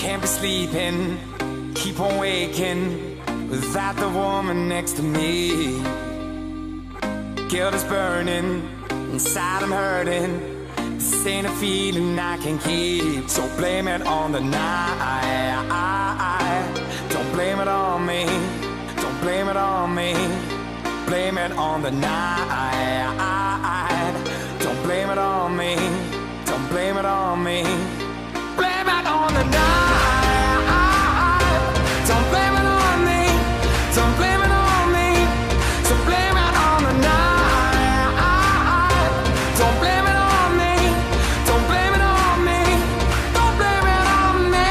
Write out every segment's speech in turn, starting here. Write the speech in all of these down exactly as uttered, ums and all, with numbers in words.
Can't be sleeping, keep on waking without the woman next to me. Guilt is burning, inside I'm hurting. This ain't a feeling I can keep. So blame it on the night. Don't blame it on me. Don't blame it on me. Blame it on the night. Don't blame it on me. Don't blame it on me. Blame it on the night. Don't blame it on me. Don't blame it on me. So blame it on the night. Don't blame it on me. Don't blame it on me. Don't blame it on me.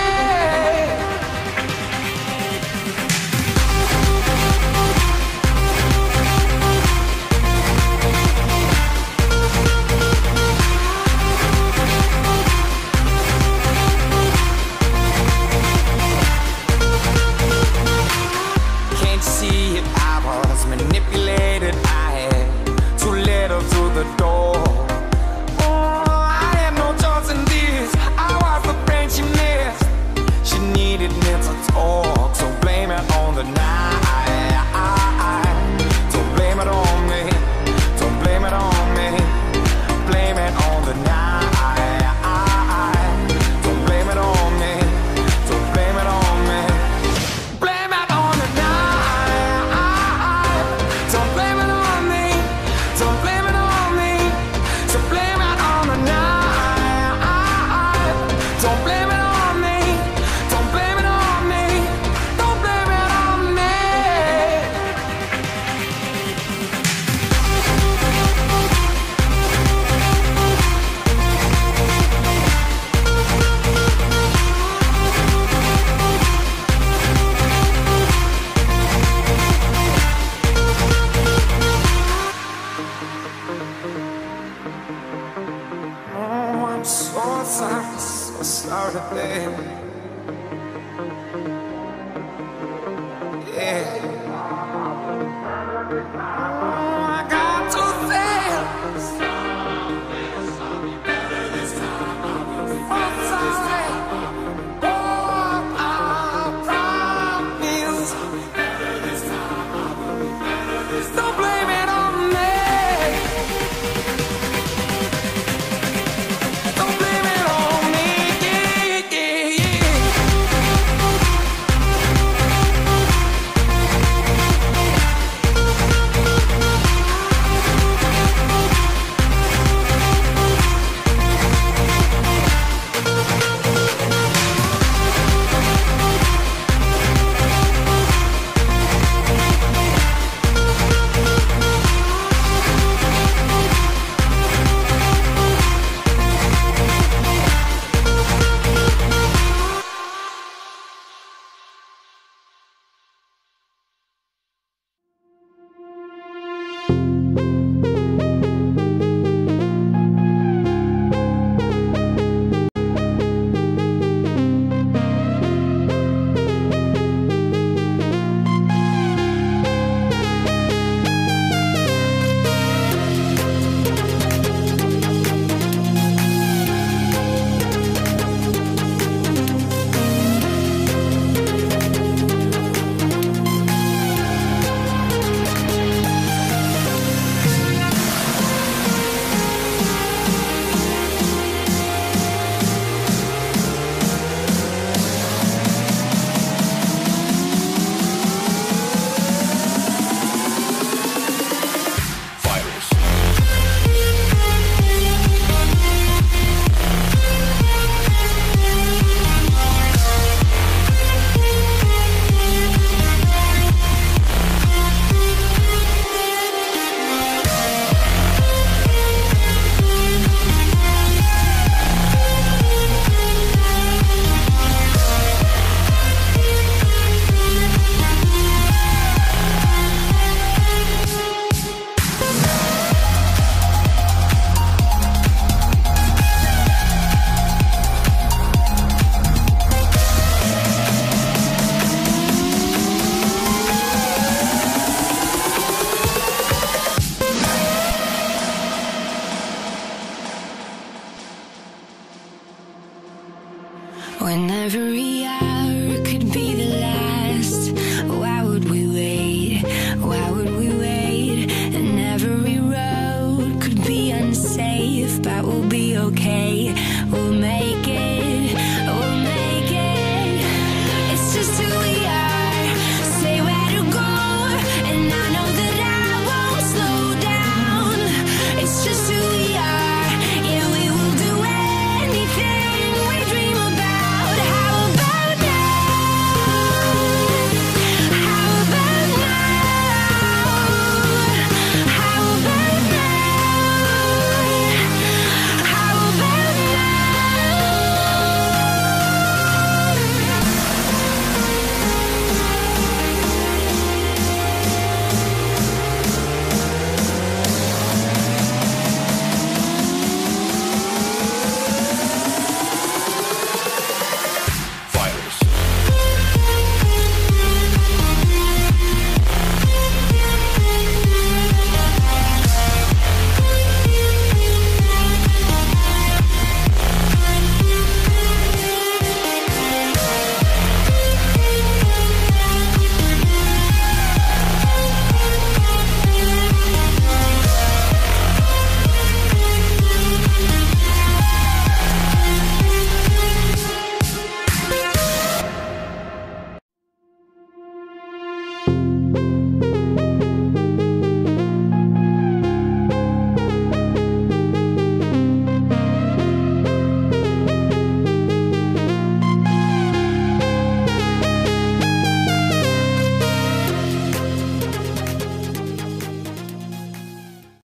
Can't you see it? I was manipulated. I had too little through the door. Oh, I had no choice in this. I was the friend she missed. She needed mental talk. So blame it on the night. Don't blame it on me. Don't blame it on me. Blame it on the night. Don't blame it on me. Don't blame it on me. Blame it on the night. Don't blame it on me. Don't blame it on me. So blame it on the night. Don't blame it on me. Don't blame it on me. Don't blame it on me. Oh, I'm so sorry, so sorry, baby. Yeah. Oh, I got to fail. I'm sorry. Oh, I promise. Don't blame it on me. Don't blame it on me. Yeah, yeah, yeah. When every